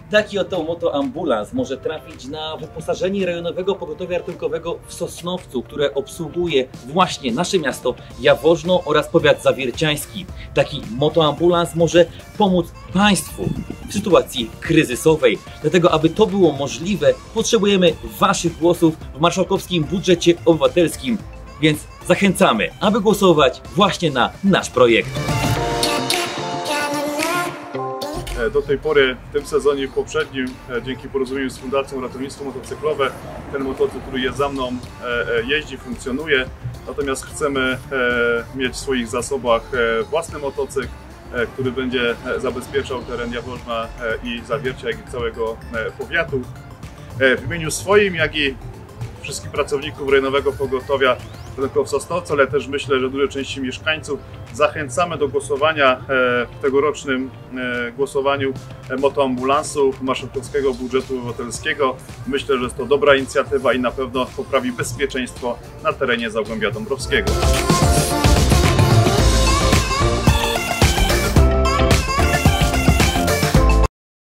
Taki oto motoambulans może trafić na wyposażenie rejonowego pogotowia ratunkowego w Sosnowcu, które obsługuje właśnie nasze miasto Jaworzno oraz powiat zawierciański. Taki motoambulans może pomóc Państwu w sytuacji kryzysowej. Dlatego, aby to było możliwe, potrzebujemy Waszych głosów w marszałkowskim budżecie obywatelskim. Więc zachęcamy, aby głosować właśnie na nasz projekt. Do tej pory, w tym sezonie poprzednim, dzięki porozumieniu z Fundacją Ratownictwo Motocyklowe, ten motocykl, który jest za mną, jeździ, funkcjonuje. Natomiast chcemy mieć w swoich zasobach własny motocykl, który będzie zabezpieczał teren Jaworzna i Zawiercia, jak i całego powiatu. W imieniu swoim, jak i wszystkich pracowników rejonowego pogotowia w Sosnowcu, ale też myślę, że dużej części mieszkańców zachęcamy do głosowania w tegorocznym głosowaniu motoambulansu marszałkowskiego budżetu obywatelskiego. Myślę, że jest to dobra inicjatywa i na pewno poprawi bezpieczeństwo na terenie Zagłębia Dąbrowskiego.